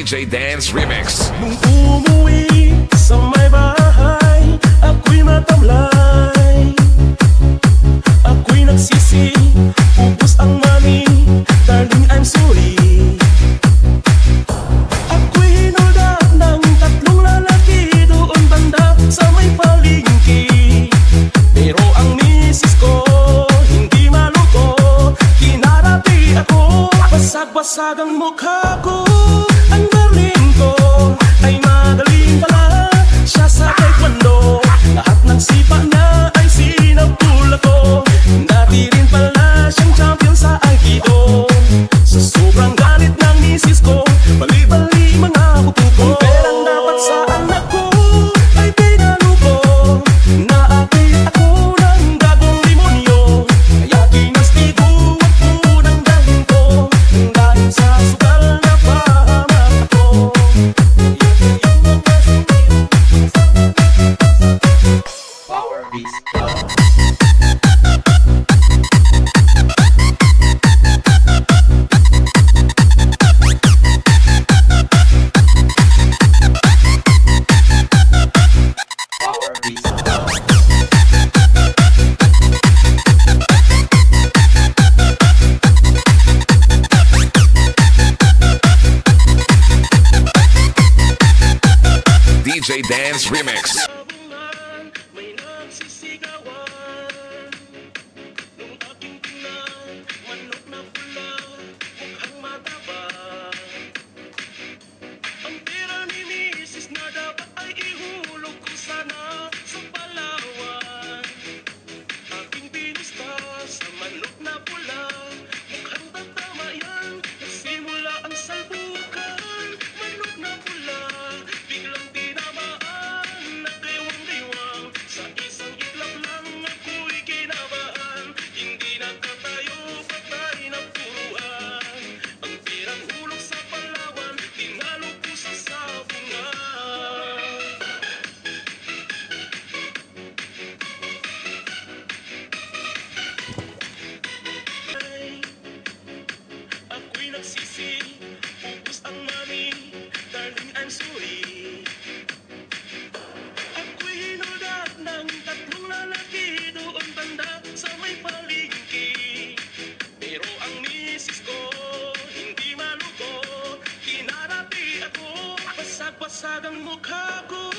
DJ Dance Remix. Nung umuwi sa may bahay, ako'y matamlay. Ako'y nagsisi, ubos ang money. Darling, I'm sorry. Ako'y hinulda ng tatlong lalaki doon banda sa may palengke. Pero ang misis ko hindi maluto. Kinarapi ako, basag-basag ang mukha ko. Ang darling ko ay magaling pala. Siya sa taekwondo, lahat ng sipa niya ay sinabula ko. Dati rin pala siyang champion sa aikido. Sa sobrang galit ng misis ko, bali-bali mga buto ko. Ang perang dapat sa anak ko ay pinalo ko. Naapit ako ng gagong demonyo, kaya kinastigo ako ng dahil ko. Dahil sa sugal na pahamak ako. Power Beats. DJ Dance Remix. May nagsisigawan. Nung aking tingnan, manok na pula, mukhang mataba. Ang pera ni misis na dapat ay ihulog ko sana sa Palawan. Aking binista sa manok na pula, mukhang tatama yan. Nagsimula ang salbukan, manok na pula, biglang tinamaan, nagdiwang-diwang. Sa isang iglap lang ako'y kinabahan, hindi nakatayo, patay na puruan. Ang perang hulog sa Palawan, tinalo ko sa sabungan. Ako'y nagsisi, ubos ang money. Darling, I'm sorry. Ako'y hinulda ng tatlong lalaki doon banda sa may palengke. Pero ang misis ko hindi maluto. Kinarapi ako, basag-basag ang mukha ko.